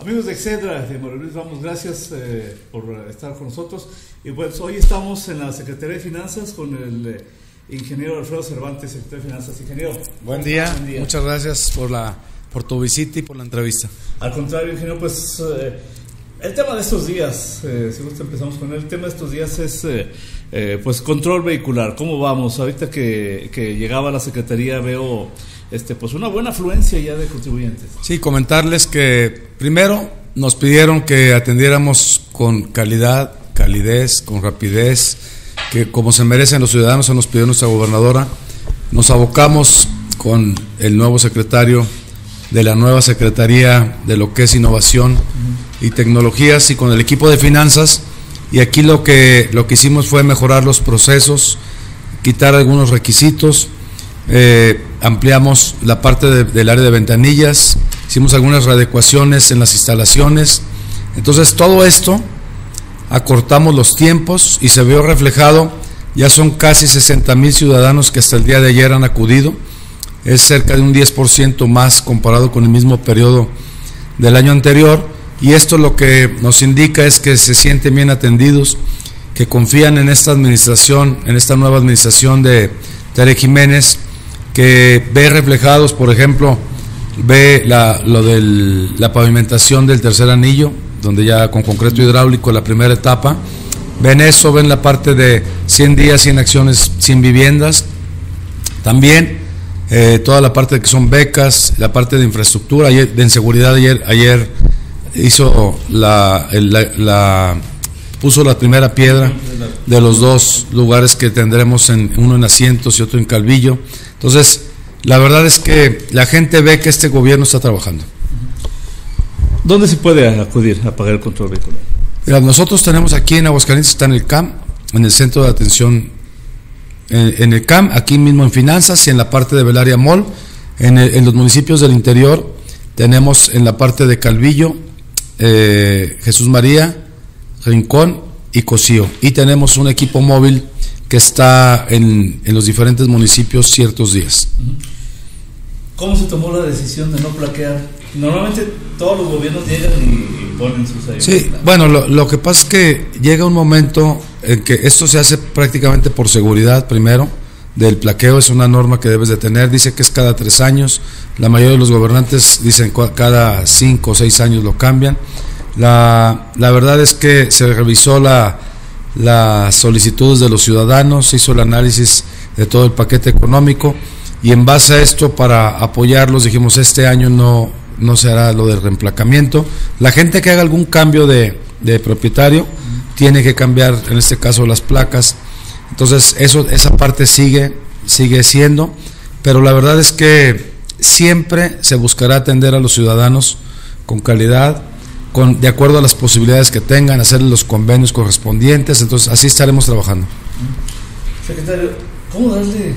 Amigos de Excedra, de Mario Luis Ramos, gracias por estar con nosotros. Y pues hoy estamos en la Secretaría de Finanzas con el ingeniero Alfredo Cervantes, secretario de Finanzas. Ingeniero. Buen día, muchas gracias por tu visita y por la entrevista. Al contrario, ingeniero, pues el tema de estos días, si gusta empezamos con el tema de estos días es pues control vehicular. ¿Cómo vamos? Ahorita que llegaba a la Secretaría veo pues una buena afluencia ya de contribuyentes. Sí, comentarles que primero nos pidieron que atendiéramos con calidad, calidez, con rapidez, que como se merecen los ciudadanos, se nos pidió nuestra gobernadora. Nos abocamos con el nuevo secretario de la nueva Secretaría de lo que es innovación y tecnologías y con el equipo de finanzas, y aquí lo que hicimos fue mejorar los procesos, quitar algunos requisitos, ampliamos la parte del área de ventanillas, hicimos algunas readecuaciones en las instalaciones. Entonces todo esto acortamos los tiempos y se vio reflejado. Ya son casi 60,000 ciudadanos que hasta el día de ayer han acudido, es cerca de un 10% más comparado con el mismo periodo del año anterior, y esto lo que nos indica es que se sienten bien atendidos, que confían en esta administración, en esta nueva administración de Tere Jiménez, que ve reflejados, por ejemplo, ve lo de la pavimentación del tercer anillo, donde ya con concreto hidráulico la primera etapa, ven eso, ven la parte de 100 días, 100 acciones, 100 viviendas, también toda la parte de que son becas, la parte de infraestructura, de seguridad, ayer hizo puso la primera piedra de los dos lugares que tendremos, uno en Asientos y otro en Calvillo. Entonces, la verdad es que la gente ve que este gobierno está trabajando. ¿Dónde se puede acudir a pagar el control vehicular? Mira, nosotros tenemos aquí en Aguascalientes, está en el CAM, en el centro de atención, en el CAM, aquí mismo en Finanzas y en la parte de Belaria Mall. En los municipios del interior tenemos en la parte de Calvillo, Jesús María, Rincón y Cocío, y tenemos un equipo móvil que está en los diferentes municipios ciertos días. ¿Cómo se tomó la decisión de no plaquear? Normalmente todos los gobiernos llegan y ponen sus ayudas. Sí, bueno, lo que pasa es que llega un momento en que esto se hace prácticamente por seguridad primero. Del plaqueo es una norma que debes de tener, dice que es cada 3 años, la mayoría de los gobernantes dicen cada 5 o 6 años lo cambian. La verdad es que se revisó las solicitudes de los ciudadanos, se hizo el análisis de todo el paquete económico, y en base a esto, para apoyarlos, dijimos este año no se hará lo del reemplacamiento. La gente que haga algún cambio de propietario tiene que cambiar, en este caso, las placas. Entonces esa parte sigue siendo, pero la verdad es que siempre se buscará atender a los ciudadanos con calidad, de acuerdo a las posibilidades que tengan, hacer los convenios correspondientes. Entonces así estaremos trabajando. Secretario, ¿cómo darle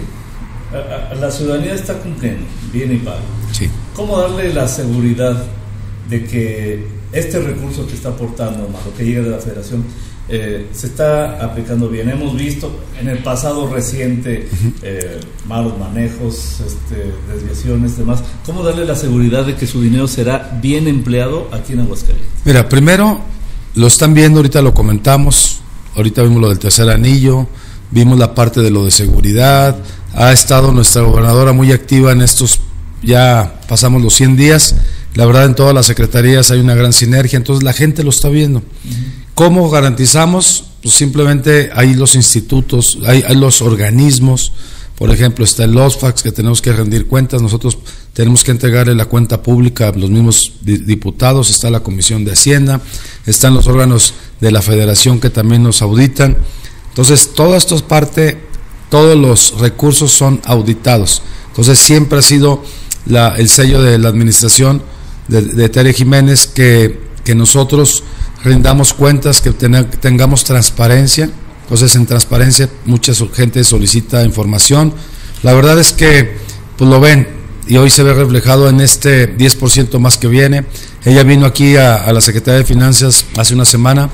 a la ciudadanía está cumpliendo bien y pago? Sí. ¿Cómo darle la seguridad de que este recurso que está aportando, más lo que llega de la Federación, se está aplicando bien? Hemos visto en el pasado reciente malos manejos, desviaciones, demás. ¿Cómo darle la seguridad de que su dinero será bien empleado aquí en Aguascalientes? Mira, primero lo están viendo, ahorita lo comentamos, ahorita vimos lo del tercer anillo, vimos la parte de lo de seguridad, ha estado nuestra gobernadora muy activa en estos, ya pasamos los 100 días, la verdad en todas las secretarías hay una gran sinergia, entonces la gente lo está viendo. ¿Cómo garantizamos? Pues simplemente hay los institutos, hay los organismos, por ejemplo está el OSFAX, que tenemos que rendir cuentas, nosotros tenemos que entregarle la cuenta pública a los mismos diputados, está la Comisión de Hacienda, están los órganos de la Federación que también nos auditan. Entonces todo esto es parte, todos los recursos son auditados. Entonces siempre ha sido el sello de la administración de Tere Jiménez que nosotros rindamos cuentas, que tengamos transparencia. Entonces en transparencia mucha gente solicita información. La verdad es que pues lo ven, y hoy se ve reflejado en este 10% más que viene. Ella vino aquí a la Secretaría de Finanzas hace una semana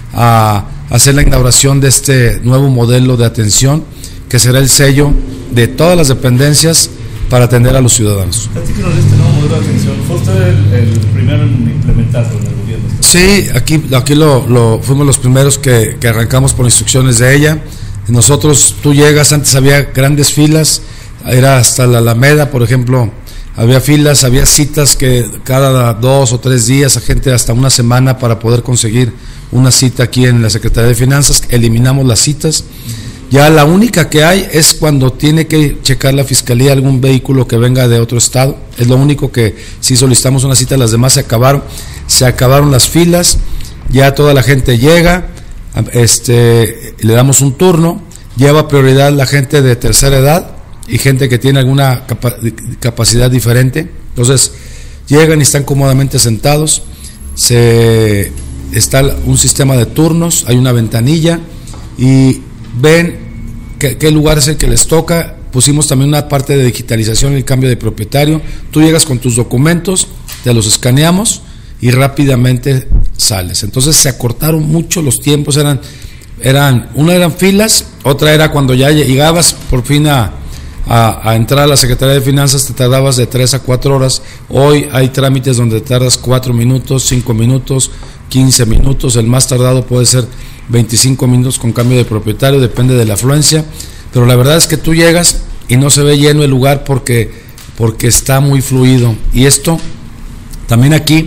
a hacer la inauguración de este nuevo modelo de atención, que será el sello de todas las dependencias para atender a los ciudadanos. Platíquenos de este nuevo modelo de atención. ¿Fue usted el primero en implementar implementarlo en el gobierno? Sí, aquí fuimos los primeros que arrancamos por instrucciones de ella. Nosotros, tú llegas, antes había grandes filas, era hasta la Alameda, por ejemplo, había filas, había citas que cada 2 o 3 días, a gente hasta una semana para poder conseguir una cita aquí en la Secretaría de Finanzas. Eliminamos las citas. Ya la única que hay es cuando tiene que checar la fiscalía algún vehículo que venga de otro estado. Es lo único que sí solicitamos una cita, las demás se acabaron las filas, ya toda la gente llega, le damos un turno, lleva prioridad la gente de tercera edad y gente que tiene alguna capacidad diferente. Entonces llegan y están cómodamente sentados, está un sistema de turnos, hay una ventanilla y ven qué lugar es el que les toca. Pusimos también una parte de digitalización, el cambio de propietario. Tú llegas con tus documentos, te los escaneamos y rápidamente sales. Entonces se acortaron mucho los tiempos, una eran filas, otra era cuando ya llegabas por fin a entrar a la Secretaría de Finanzas, te tardabas de 3 a 4 horas. Hoy hay trámites donde tardas 4 minutos, 5 minutos, 15 minutos, el más tardado puede ser 25 minutos con cambio de propietario, depende de la afluencia, pero la verdad es que tú llegas y no se ve lleno el lugar porque está muy fluido. Y esto, también aquí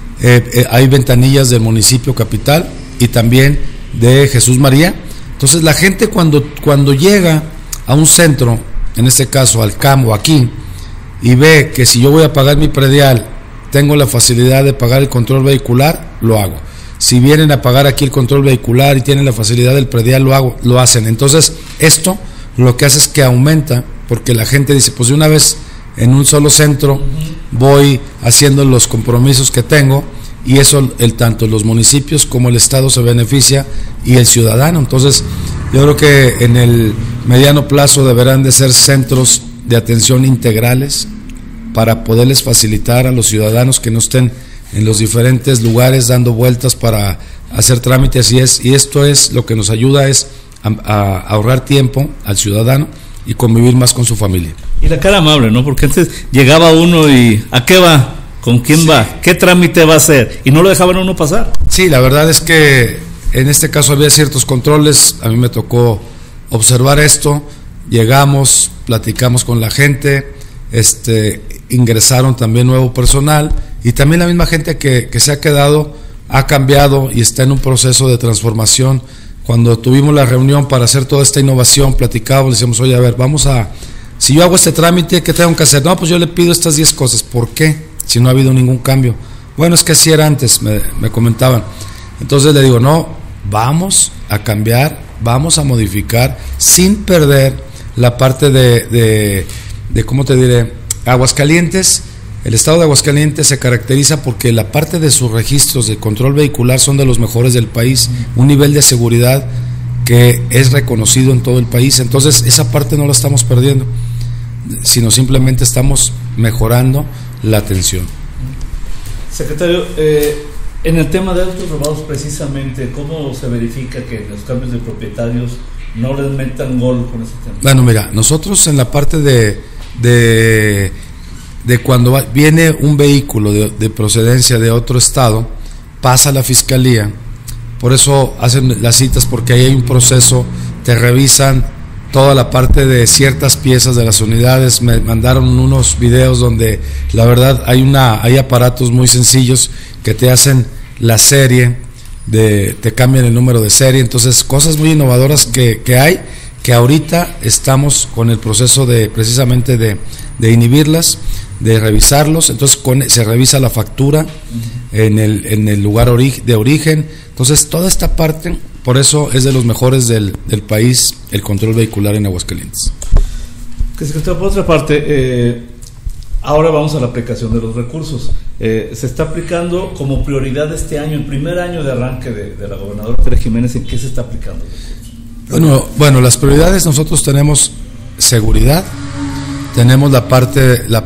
hay ventanillas del municipio capital y también de Jesús María. Entonces la gente cuando llega a un centro, en este caso al CAM o aquí, y ve que si yo voy a pagar mi predial, tengo la facilidad de pagar el control vehicular, lo hago. Si vienen a pagar aquí el control vehicular y tienen la facilidad del predial, lo hacen. Entonces esto lo que hace es que aumenta, porque la gente dice, pues de una vez en un solo centro voy haciendo los compromisos que tengo, y eso tanto los municipios como el Estado se beneficia y el ciudadano. Entonces yo creo que en el mediano plazo deberán de ser centros de atención integrales para poderles facilitar a los ciudadanos que no estén en los diferentes lugares dando vueltas para hacer trámites, y esto es lo que nos ayuda a ahorrar tiempo al ciudadano y convivir más con su familia. Y la cara amable, ¿no? Porque antes llegaba uno y ¿a qué va? ¿Con quién va? ¿Qué trámite va a hacer? Y no lo dejaban a uno pasar. Sí, la verdad es que en este caso había ciertos controles. A mí me tocó observar esto. Llegamos, platicamos con la gente, ingresaron también nuevo personal, y también la misma gente que se ha quedado ha cambiado y está en un proceso de transformación. Cuando tuvimos la reunión para hacer toda esta innovación, platicábamos, le decíamos, oye, a ver, si yo hago este trámite, ¿qué tengo que hacer? No, pues yo le pido estas 10 cosas. ¿Por qué? Si no ha habido ningún cambio. Bueno, es que así era antes, me comentaban. Entonces le digo, no, vamos a cambiar, vamos a modificar sin perder la parte de ¿cómo te diré? Aguascalientes. El estado de Aguascalientes se caracteriza porque la parte de sus registros de control vehicular son de los mejores del país, un nivel de seguridad que es reconocido en todo el país. Entonces esa parte no la estamos perdiendo, sino simplemente estamos mejorando la atención. Secretario, en el tema de autos robados precisamente, ¿cómo se verifica que los cambios de propietarios no les metan gol con ese tema? Bueno, mira, nosotros en la parte de cuando viene un vehículo de procedencia de otro estado, pasa a la fiscalía, por eso hacen las citas, porque ahí hay un proceso, te revisan toda la parte de ciertas piezas de las unidades. Me mandaron unos videos donde la verdad hay aparatos muy sencillos que te hacen la serie, te cambian el número de serie. Entonces cosas muy innovadoras que hay, que ahorita estamos con el proceso precisamente de inhibirlas, de revisarlos. Entonces se revisa la factura en el lugar de origen. Entonces toda esta parte, por eso es de los mejores del país el control vehicular en Aguascalientes. Secretario, por otra parte, ahora vamos a la aplicación de los recursos. Se está aplicando como prioridad este año, el primer año de arranque de la gobernadora Tere Jiménez. ¿En qué se está aplicando? Bueno, las prioridades, nosotros tenemos seguridad, tenemos la parte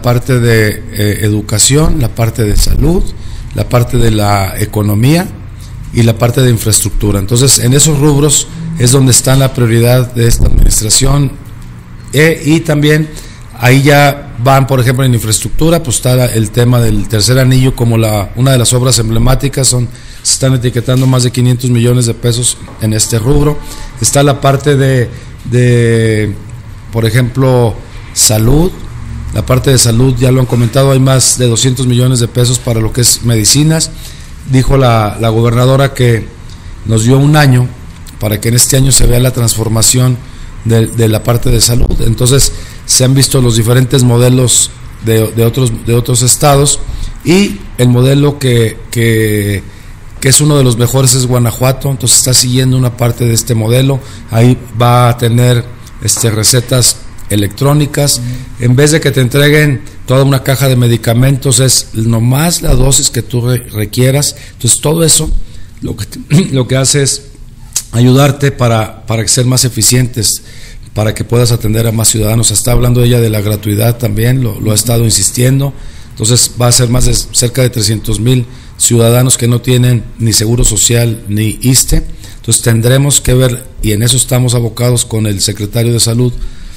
de educación, la parte de salud, la parte de la economía y la parte de infraestructura. Entonces, en esos rubros es donde está la prioridad de esta administración, y también Ahí ya van, por ejemplo, en infraestructura, pues está el tema del tercer anillo como una de las obras emblemáticas, se están etiquetando más de 500 millones de pesos en este rubro. Está la parte de por ejemplo, salud. La parte de salud, ya lo han comentado, hay más de 200 millones de pesos para lo que es medicinas. Dijo la gobernadora que nos dio un año para que en este año se vea la transformación de la parte de salud. Entonces se han visto los diferentes modelos de otros estados, y el modelo que es uno de los mejores es Guanajuato. Entonces está siguiendo una parte de este modelo. Ahí va a tener recetas electrónicas, en vez de que te entreguen toda una caja de medicamentos, es nomás la dosis que tú requieras. Entonces todo eso lo que hace es ayudarte para ser más eficientes, para que puedas atender a más ciudadanos. Está hablando ella de la gratuidad también, lo ha estado insistiendo. Entonces va a ser más de cerca de 300,000 ciudadanos que no tienen ni seguro social ni ISSSTE. Entonces tendremos que ver, y en eso estamos abocados con el secretario de Salud,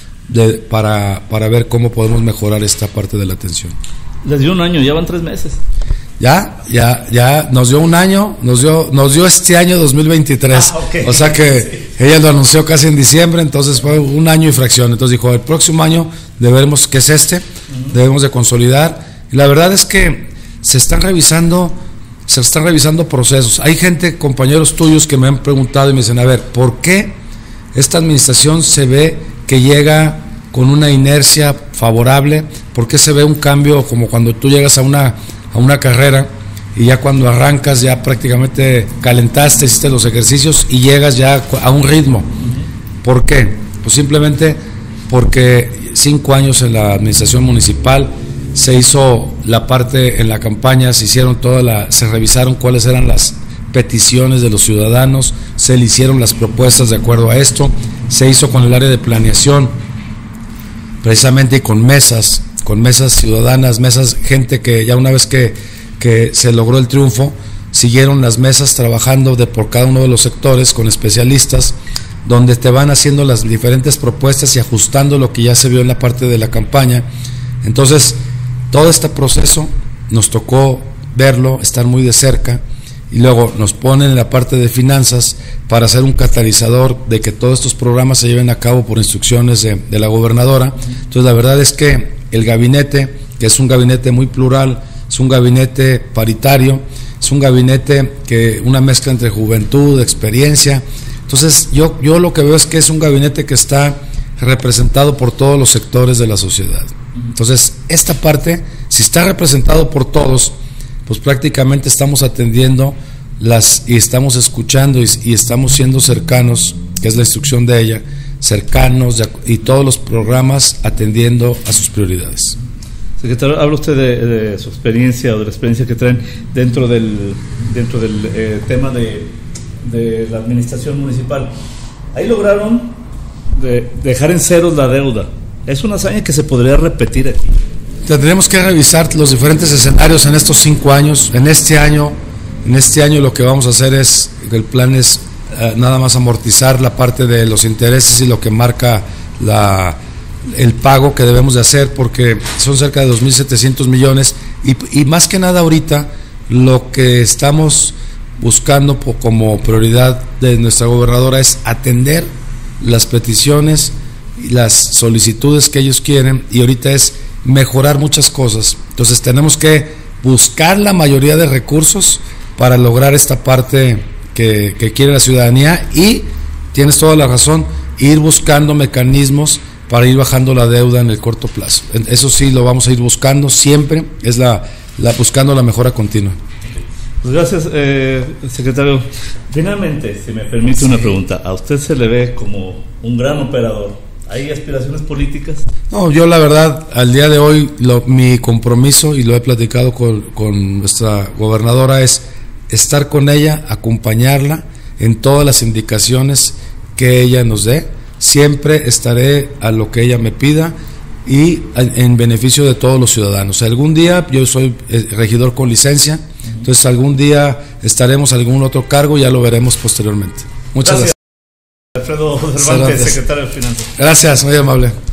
para ver cómo podemos mejorar esta parte de la atención. Les dio un año, ya van 3 meses. Ya nos dio un año, nos dio este año 2023. Okay. O sea que sí, ella lo anunció casi en diciembre, entonces fue un año y fracción. Entonces dijo, el próximo año debemos, que es debemos de consolidar. Y la verdad es que se están revisando procesos. Hay gente, compañeros tuyos, que me han preguntado y me dicen, a ver, ¿por qué esta administración se ve que llega con una inercia favorable? ¿Por qué se ve un cambio como cuando tú llegas a una carrera y ya cuando arrancas ya prácticamente calentaste, hiciste los ejercicios y llegas ya a un ritmo? ¿Por qué? Pues simplemente porque 5 años en la administración municipal se hizo la parte en la campaña, se revisaron cuáles eran las peticiones de los ciudadanos, se le hicieron las propuestas de acuerdo a esto, se hizo con el área de planeación, precisamente con mesas ciudadanas, gente que ya una vez que se logró el triunfo, siguieron las mesas trabajando por cada uno de los sectores con especialistas, donde te van haciendo las diferentes propuestas y ajustando lo que ya se vio en la parte de la campaña. Entonces, todo este proceso nos tocó verlo, estar muy de cerca, y luego nos ponen en la parte de finanzas para ser un catalizador de que todos estos programas se lleven a cabo por instrucciones de la gobernadora. Entonces la verdad es que el gabinete, que es un gabinete muy plural, es un gabinete paritario, es un gabinete que una mezcla entre juventud, experiencia. Entonces yo lo que veo es que es un gabinete que está representado por todos los sectores de la sociedad. Entonces esta parte, si está representado por todos, pues prácticamente estamos atendiendo y estamos escuchando y estamos siendo cercanos, que es la instrucción de ella, cercanos, y todos los programas atendiendo a sus prioridades. Secretario, habla usted de su experiencia o de la experiencia que traen dentro del tema de la administración municipal. Ahí lograron dejar en ceros la deuda. Es una hazaña que se podría repetir aquí. Tendremos que revisar los diferentes escenarios en estos 5 años. En este año lo que vamos a hacer el plan es nada más amortizar la parte de los intereses y lo que marca el pago que debemos de hacer, porque son cerca de 2.700 millones y más que nada ahorita lo que estamos buscando como prioridad de nuestra gobernadora es atender las peticiones y las solicitudes que ellos quieren, y ahorita es mejorar muchas cosas. Entonces tenemos que buscar la mayoría de recursos para lograr esta parte que quiere la ciudadanía, y tienes toda la razón, ir buscando mecanismos para ir bajando la deuda en el corto plazo. Eso sí lo vamos a ir buscando siempre, es buscando la mejora continua. Pues gracias, secretario. Finalmente, si me permite una pregunta, ¿a usted se le ve como un gran operador? ¿Hay aspiraciones políticas? No, yo la verdad, al día de hoy, mi compromiso, y lo he platicado con nuestra gobernadora, es estar con ella, acompañarla en todas las indicaciones que ella nos dé. Siempre estaré a lo que ella me pida y en beneficio de todos los ciudadanos. Algún día, yo soy regidor con licencia, entonces algún día estaremos en algún otro cargo, ya lo veremos posteriormente. Muchas gracias. Alfredo Cervantes, secretario de Finanzas. Gracias, muy amable.